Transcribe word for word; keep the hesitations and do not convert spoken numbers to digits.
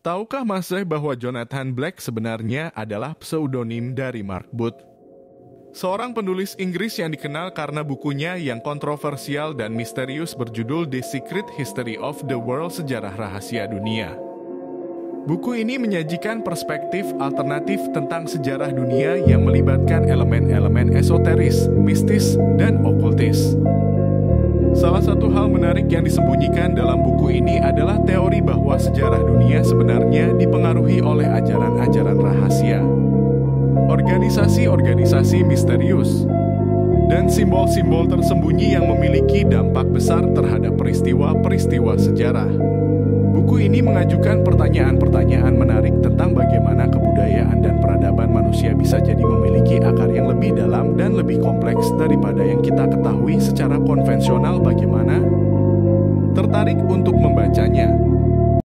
Tahukah Masih bahwa Jonathan Black sebenarnya adalah pseudonim dari Mark Booth? Seorang penulis Inggris yang dikenal karena bukunya yang kontroversial dan misterius berjudul The Secret History of the World, Sejarah Rahasia Dunia. Buku ini menyajikan perspektif alternatif tentang sejarah dunia yang melibatkan elemen-elemen esoteris, mistis, dan okultis. Salah satu hal menarik yang disembunyikan dalam buku ini adalah teori bahwa sejarah dunia sebenarnya dipengaruhi oleh ajaran-ajaran rahasia, organisasi-organisasi misterius, dan simbol-simbol tersembunyi yang memiliki dampak besar terhadap peristiwa-peristiwa sejarah. Buku ini mengajukan pertanyaan-pertanyaan menarik tentang bagaimana kebudayaan dan peradaban manusia bisa jadi memiliki akar yang lebih dalam dan lebih kompleks daripada yang kita ketahui secara konvensional. Bagaimana? Tertarik untuk membacanya?